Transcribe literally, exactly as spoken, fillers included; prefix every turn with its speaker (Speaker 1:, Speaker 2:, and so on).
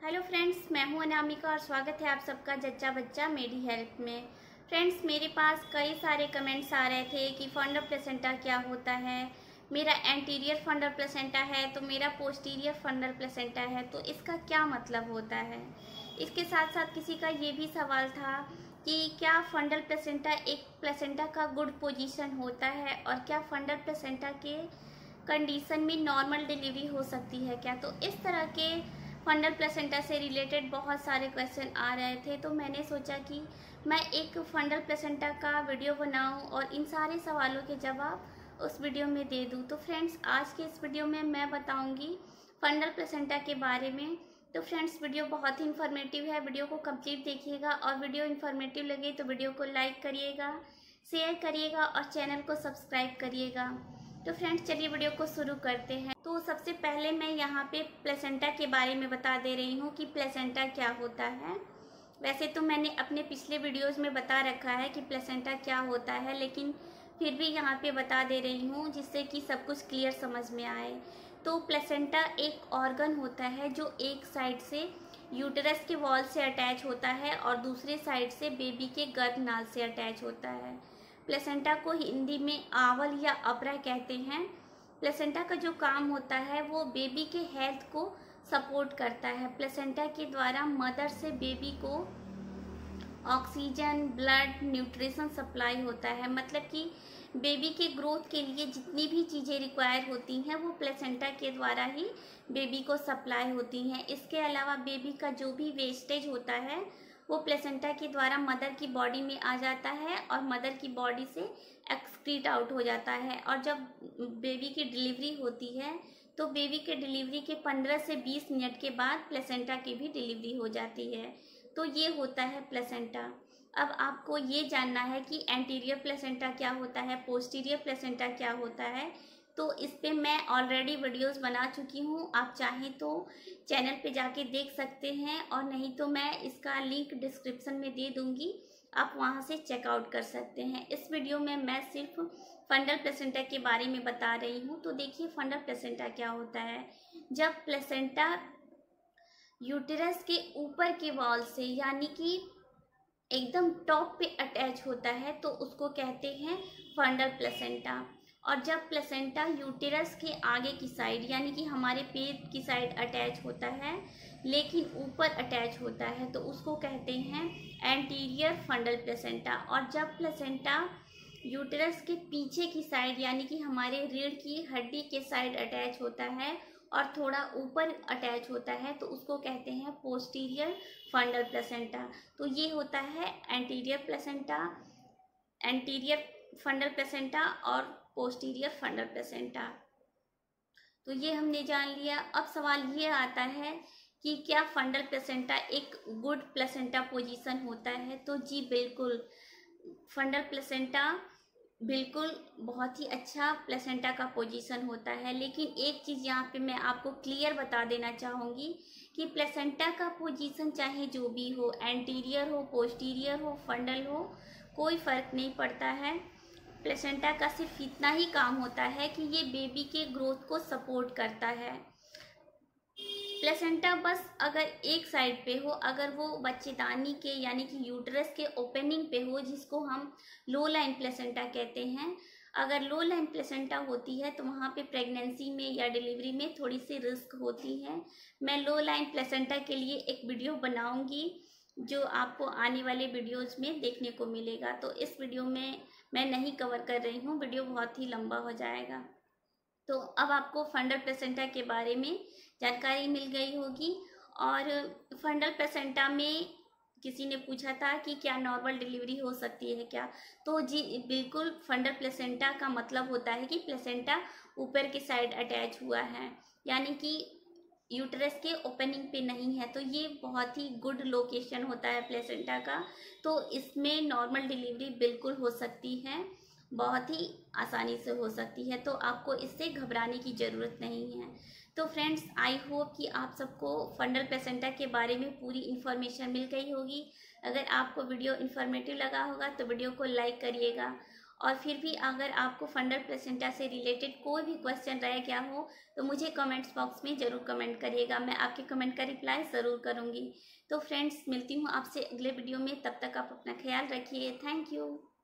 Speaker 1: Hello friends, मैं हूं अनामिका और स्वागत है आप सबका जच्चा बच्चा मेरी हेल्प में। फ्रेंड्स, मेरे पास कई सारे कमेंट्स आ रहे थे कि फंडल प्लेसेंटा क्या होता है। मेरा एंटीरियर फंडल प्लेसेंटा है तो मेरा पोस्टीरियर फंडल प्लेसेंटा है, तो इसका क्या मतलब होता है। इसके साथ साथ किसी का ये भी सवाल था कि क्या फंडल प्लेसेंटा एक प्लेसेंटा का गुड पोजीशन होता है और क्या फंडल प्लेसेंटा के कंडीशन में नॉर्मल डिलीवरी हो सकती है क्या। तो इस तरह के फंडल प्लेसेंटा से रिलेटेड बहुत सारे क्वेश्चन आ रहे थे, तो मैंने सोचा कि मैं एक फंडल प्लेसेंटा का वीडियो बनाऊं और इन सारे सवालों के जवाब उस वीडियो में दे दूं। तो फ्रेंड्स, आज के इस वीडियो में मैं बताऊंगी फंडल प्लेसेंटा के बारे में। तो फ्रेंड्स, वीडियो बहुत ही इन्फॉर्मेटिव है, वीडियो को कंप्लीट देखिएगा और वीडियो इन्फॉर्मेटिव लगे तो वीडियो को लाइक करिएगा, शेयर करिएगा और चैनल को सब्सक्राइब करिएगा। तो फ्रेंड्स, चलिए वीडियो को शुरू करते हैं। तो सबसे पहले मैं यहाँ पे प्लेसेंटा के बारे में बता दे रही हूँ कि प्लेसेंटा क्या होता है। वैसे तो मैंने अपने पिछले वीडियोस में बता रखा है कि प्लेसेंटा क्या होता है, लेकिन फिर भी यहाँ पे बता दे रही हूँ जिससे कि सब कुछ क्लियर समझ में आए। तो प्लेसेंटा एक ऑर्गन होता है जो एक साइड से यूटेरस के वॉल से अटैच होता है और दूसरे साइड से बेबी के गर्भनाल से अटैच होता है। प्लेसेंटा को हिंदी में आंवल या अपरा कहते हैं। प्लेसेंटा का जो काम होता है वो बेबी के हेल्थ को सपोर्ट करता है। प्लेसेंटा के द्वारा मदर से बेबी को ऑक्सीजन, ब्लड, न्यूट्रिशन सप्लाई होता है। मतलब कि बेबी के ग्रोथ के लिए जितनी भी चीज़ें रिक्वायर होती हैं वो प्लेसेंटा के द्वारा ही बेबी को सप्लाई होती हैं। इसके अलावा बेबी का जो भी वेस्टेज होता है वो प्लेसेंटा के द्वारा मदर की बॉडी में आ जाता है और मदर की बॉडी से एक्सक्रीट आउट हो जाता है। और जब बेबी की डिलीवरी होती है तो बेबी के डिलीवरी के पंद्रह से बीस मिनट के बाद प्लेसेंटा की भी डिलीवरी हो जाती है। तो ये होता है प्लेसेंटा। अब आपको ये जानना है कि एंटीरियर प्लेसेंटा क्या होता है, पोस्टीरियर प्लेसेंटा क्या होता है। तो इस पे मैं ऑलरेडी वीडियोस बना चुकी हूँ, आप चाहें तो चैनल पे जाके देख सकते हैं और नहीं तो मैं इसका लिंक डिस्क्रिप्शन में दे दूँगी, आप वहाँ से चेकआउट कर सकते हैं। इस वीडियो में मैं सिर्फ फंडल प्लेसेंटा के बारे में बता रही हूँ। तो देखिए फंडल प्लेसेंटा क्या होता है। जब प्लेसेंटा यूटेरस के ऊपर के वॉल से यानी कि एकदम टॉप पे अटैच होता है तो उसको कहते हैं फंडल प्लेसेंटा। और जब प्लेसेंटा यूटेरस के आगे की साइड यानी कि हमारे पेट की साइड अटैच होता है लेकिन ऊपर अटैच होता है तो उसको कहते हैं एंटीरियर फंडल प्लेसेंटा। और जब प्लेसेंटा यूटेरस के पीछे की साइड यानी कि हमारे रीढ़ की हड्डी के साइड अटैच होता है और थोड़ा ऊपर अटैच होता है तो उसको कहते हैं पोस्टीरियर फंडल प्लेसेंटा। तो ये होता है anterior placenta, anterior fundal placenta और पोस्टीरियर फंडल प्लेसेंटा। तो ये हमने जान लिया। अब सवाल ये आता है कि क्या फंडल प्लेसेंटा एक गुड प्लेसेंटा पोजीशन होता है। तो जी बिल्कुल, फंडल प्लेसेंटा बिल्कुल बहुत ही अच्छा प्लेसेंटा का पोजीशन होता है। लेकिन एक चीज़ यहाँ पे मैं आपको क्लियर बता देना चाहूँगी कि प्लेसेंटा का पोजीशन चाहे जो भी हो, एंटीरियर हो, पोस्टीरियर हो, फंडल हो, कोई फ़र्क नहीं पड़ता है। प्लेसेंटा का सिर्फ इतना ही काम होता है कि ये बेबी के ग्रोथ को सपोर्ट करता है। प्लेसेंटा बस अगर एक साइड पे हो, अगर वो बच्चेदानी के यानी कि यूटरस के ओपनिंग पे हो, जिसको हम लो लाइन प्लेसेंटा कहते हैं, अगर लो लाइन प्लेसेंटा होती है तो वहाँ पे प्रेगनेंसी में या डिलीवरी में थोड़ी सी रिस्क होती है। मैं लो लाइन प्लेसेंटा के लिए एक वीडियो बनाऊंगी जो आपको आने वाले वीडियोस में देखने को मिलेगा। तो इस वीडियो में मैं नहीं कवर कर रही हूँ, वीडियो बहुत ही लंबा हो जाएगा। तो अब आपको फंडल प्लेसेंटा के बारे में जानकारी मिल गई होगी। और फंडल प्लेसेंटा में किसी ने पूछा था कि क्या नॉर्मल डिलीवरी हो सकती है क्या। तो जी बिल्कुल, फंडल प्लेसेंटा का मतलब होता है कि प्लेसेंटा ऊपर की साइड अटैच हुआ है यानी कि यूटरस के ओपनिंग पे नहीं है। तो ये बहुत ही गुड लोकेशन होता है प्लेसेंटा का। तो इसमें नॉर्मल डिलीवरी बिल्कुल हो सकती है, बहुत ही आसानी से हो सकती है। तो आपको इससे घबराने की ज़रूरत नहीं है। तो फ्रेंड्स, आई होप कि आप सबको फंडल प्लेसेंटा के बारे में पूरी इन्फॉर्मेशन मिल गई होगी। अगर आपको वीडियो इन्फॉर्मेटिव लगा होगा तो वीडियो को लाइक करिएगा और फिर भी अगर आपको फंडल प्लेसेंटा से रिलेटेड कोई भी क्वेश्चन रह गया हो तो मुझे कमेंट्स बॉक्स में ज़रूर कमेंट करिएगा, मैं आपके कमेंट का रिप्लाई ज़रूर करूँगी। तो फ्रेंड्स, मिलती हूँ आपसे अगले वीडियो में, तब तक आप अपना ख्याल रखिए। Thank you.